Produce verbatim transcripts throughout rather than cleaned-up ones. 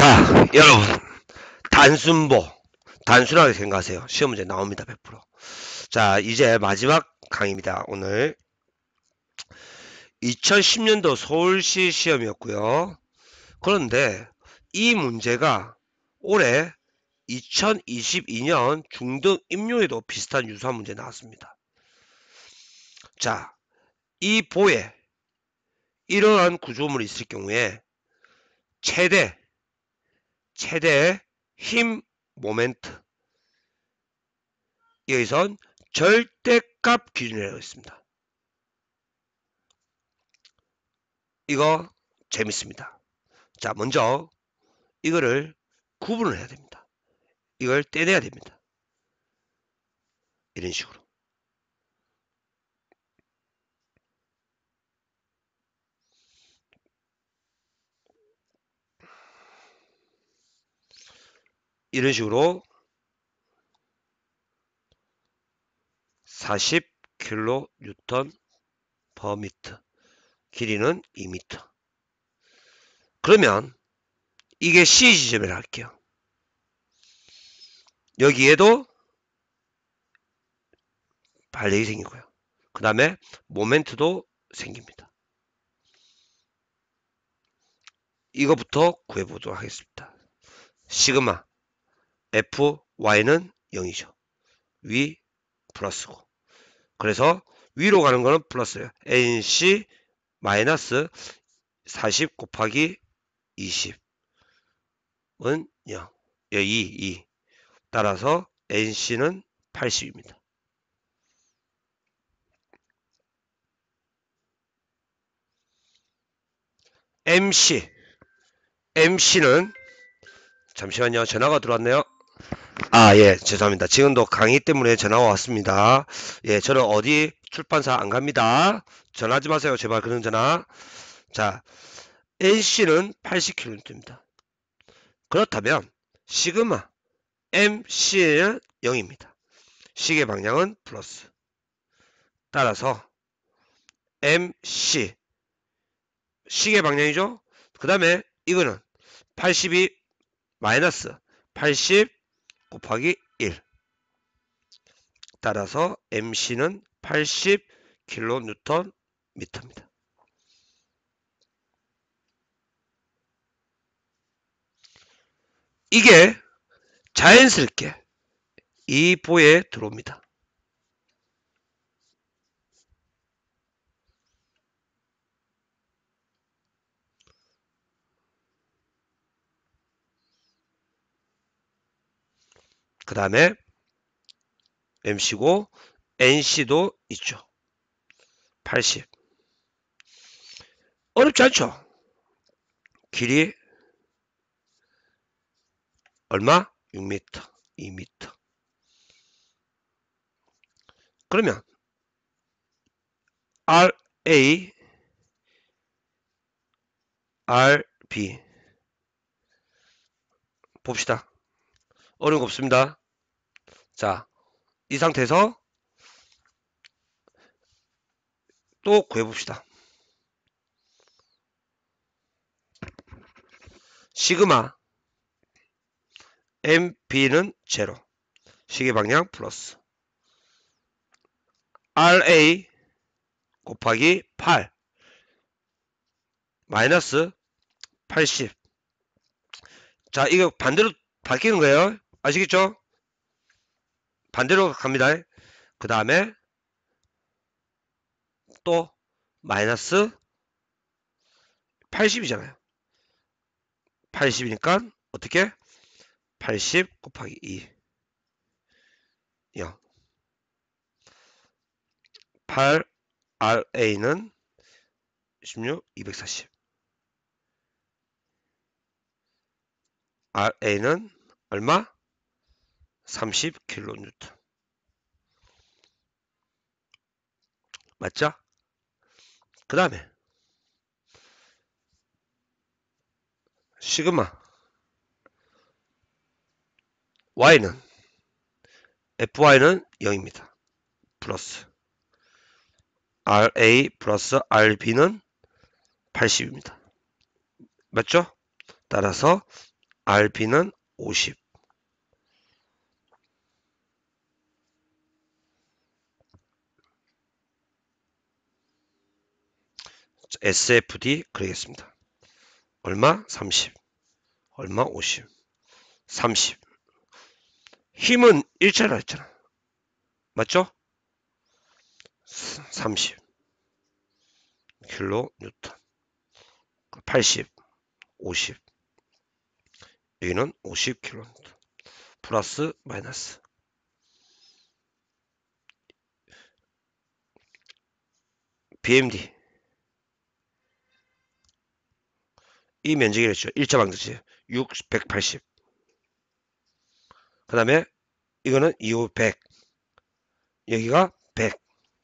자, 여러분, 단순보, 단순하게 생각하세요. 시험 문제 나옵니다. 백 퍼센트. 자, 이제 마지막 강의입니다. 오늘 이천십 년도 서울시 시험이었고요. 그런데 이 문제가 올해 이천이십이 년 중등 임용에도 비슷한 유사한 문제 나왔습니다. 자, 이 보에 이러한 구조물이 있을 경우에 최대 최대 힘 모멘트, 여기선 절대값 기준이라고 있습니다. 이거 재밌습니다. 자, 먼저 이거를 구분을 해야 됩니다. 이걸 떼내야 됩니다. 이런 식으로. 이런 식으로 사십 킬로뉴턴 퍼 미터, 길이는 이 미터. 그러면 이게 C 지점이라 할게요. 여기에도 발력이 생기고요. 그 다음에 모멘트도 생깁니다. 이거부터 구해보도록 하겠습니다. 시그마 에프와이는 영이죠. 위 플러스고. 그래서 위로 가는 거는 플러스예요. 엔씨 마이너스 사십 곱하기 이십은 영. 이, 이. 따라서 엔씨는 팔십입니다. 엠씨. 엠씨는 잠시만요. 전화가 들어왔네요. 아, 예, 죄송합니다. 지금도 강의 때문에 전화가 왔습니다. 예, 저는 어디 출판사 안 갑니다. 전화하지 마세요. 제발 그런 전화. 자, 엔씨는 팔십 킬로뉴턴입니다. 그렇다면 시그마 엠씨는 영입니다. 시계 방향은 플러스. 따라서 엠씨 시계 방향이죠. 그 다음에 이거는 팔십이 마이너스 팔십 곱하기 일. 따라서 엠씨는 팔십 킬로뉴턴 미터입니다. 이게 자연스럽게 이 보에 들어옵니다. 그 다음에 엠씨고 엔씨도 있죠. 팔십. 어렵지 않죠? 길이 얼마? 육 미터, 이 미터. 그러면 알에이, 알비 봅시다. 어려운 거 없습니다. 자, 이 상태에서 또 구해봅시다. 시그마 엠비는 제로, 시계 방향 플러스, 알에이 곱하기 팔 마이너스 팔십. 자, 이거 반대로 바뀌는 거예요. 아시겠죠? 반대로 갑니다. 그 다음에 또 마이너스 팔십이잖아요. 팔십이니까 어떻게? 팔십 곱하기 이. 영. 팔 알에이는 십육, 이백사십. 알에이는 얼마? 삼십 킬로뉴턴. 맞죠? 그 다음에 시그마 Y는 에프와이는 영입니다. 플러스 알에이 플러스 알비는 팔십입니다. 맞죠? 따라서 알비는 오십. 에스에프디 그리겠습니다. 얼마? 삼십. 얼마? 오십. 삼십. 힘은 일자로 했잖아. 맞죠? 삼십 킬로 뉴턴. 팔십. 오십. 여기는 오십 킬로 뉴턴. 플러스 마이너스. 비엠디. 이 면적이랬죠. 일자방정식. 육, 백팔십. 그 다음에 이거는 이오 백. 여기가 백.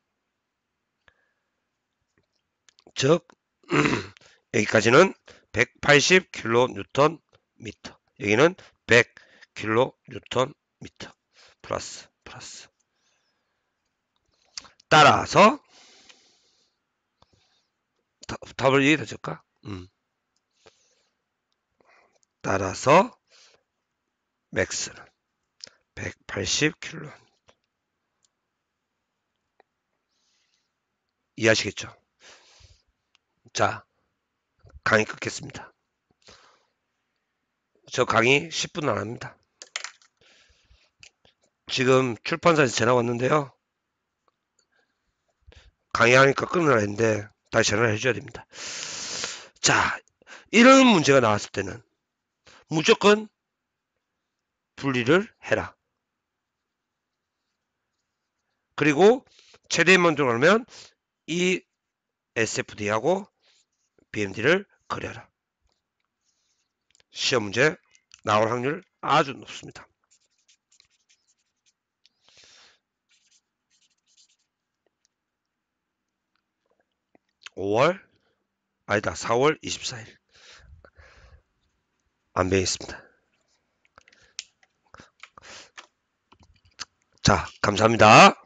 즉 여기까지는 백팔십 킬로 뉴턴 미터. 여기는 백 킬로 뉴턴 미터. 플러스 플러스. 따라서 답을 이해가 될까? 음. 따라서 맥스는 백팔십 킬로. 이해하시겠죠? 자, 강의 끊겠습니다. 저 강의 십 분 안 합니다. 지금 출판사에서 전화 왔는데요. 강의하니까 끊으라 했는데 다시 전화를 해줘야 됩니다. 자, 이런 문제가 나왔을 때는 무조건 분리를 해라. 그리고 최대 면적을 하면 이 에스에프디하고 비엠디를 그려라. 시험 문제 나올 확률 아주 높습니다. 오월 아니다 사월 이십사일 안 배웠습니다. 자, 감사합니다.